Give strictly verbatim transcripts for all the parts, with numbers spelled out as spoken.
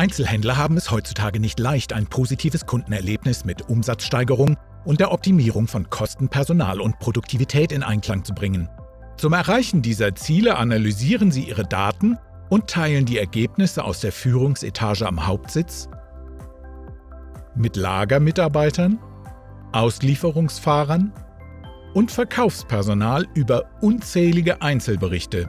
Einzelhändler haben es heutzutage nicht leicht, ein positives Kundenerlebnis mit Umsatzsteigerung und der Optimierung von Kosten, Personal und Produktivität in Einklang zu bringen. Zum Erreichen dieser Ziele analysieren sie ihre Daten und teilen die Ergebnisse aus der Führungsetage am Hauptsitz mit Lagermitarbeitern, Auslieferungsfahrern und Verkaufspersonal über unzählige Einzelberichte.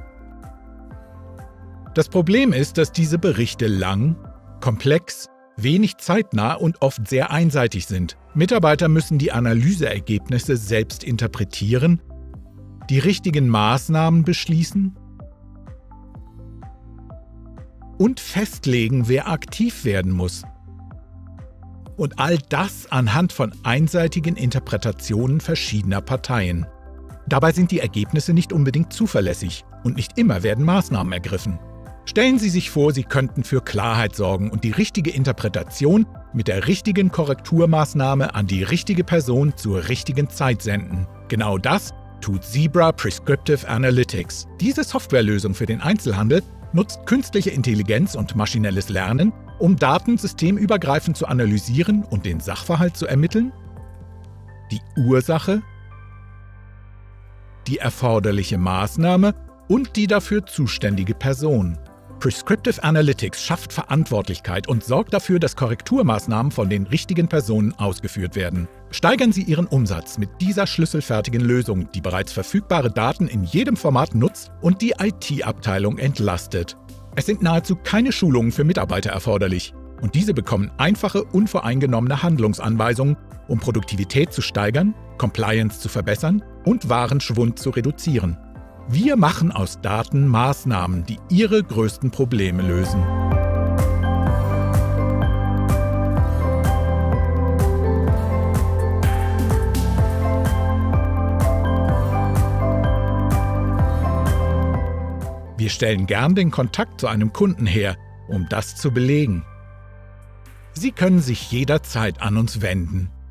Das Problem ist, dass diese Berichte lang, komplex, wenig zeitnah und oft sehr einseitig sind. Mitarbeiter müssen die Analyseergebnisse selbst interpretieren, die richtigen Maßnahmen beschließen und festlegen, wer aktiv werden muss. Und all das anhand von einseitigen Interpretationen verschiedener Parteien. Dabei sind die Ergebnisse nicht unbedingt zuverlässig und nicht immer werden Maßnahmen ergriffen. Stellen Sie sich vor, Sie könnten für Klarheit sorgen und die richtige Interpretation mit der richtigen Korrekturmaßnahme an die richtige Person zur richtigen Zeit senden. Genau das tut Zebra Prescriptive Analytics. Diese Softwarelösung für den Einzelhandel nutzt künstliche Intelligenz und maschinelles Lernen, um Daten systemübergreifend zu analysieren und den Sachverhalt zu ermitteln, die Ursache, die erforderliche Maßnahme und die dafür zuständige Person. Prescriptive Analytics schafft Verantwortlichkeit und sorgt dafür, dass Korrekturmaßnahmen von den richtigen Personen ausgeführt werden. Steigern Sie Ihren Umsatz mit dieser schlüsselfertigen Lösung, die bereits verfügbare Daten in jedem Format nutzt und die I T-Abteilung entlastet. Es sind nahezu keine Schulungen für Mitarbeiter erforderlich und diese bekommen einfache, unvoreingenommene Handlungsanweisungen, um Produktivität zu steigern, Compliance zu verbessern und Warenschwund zu reduzieren. Wir machen aus Daten Maßnahmen, die Ihre größten Probleme lösen. Wir stellen gern den Kontakt zu einem Kunden her, um das zu belegen. Sie können sich jederzeit an uns wenden.